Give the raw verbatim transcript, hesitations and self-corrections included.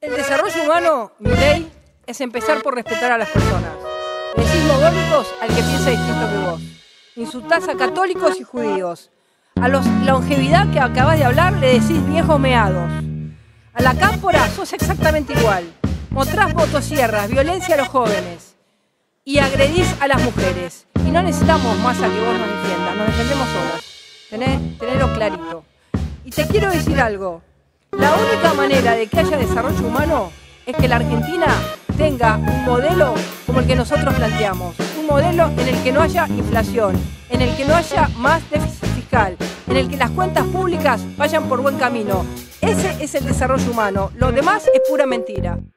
El desarrollo humano, mi ley, es empezar por respetar a las personas. Le decís mogólicos al que piensa distinto que vos. Insultás a católicos y judíos. A los longevidad que acabás de hablar le decís viejos meados. A la cámpora sos exactamente igual. Mostrás motosierras, violencia a los jóvenes. Y agredís a las mujeres. Y no necesitamos más a que vos nos defiendas, nos defendemos solas. Tenés, tenelo clarito. Y te quiero decir algo. La única manera de que haya desarrollo humano es que la Argentina tenga un modelo como el que nosotros planteamos. Un modelo en el que no haya inflación, en el que no haya más déficit fiscal, en el que las cuentas públicas vayan por buen camino. Ese es el desarrollo humano. Lo demás es pura mentira.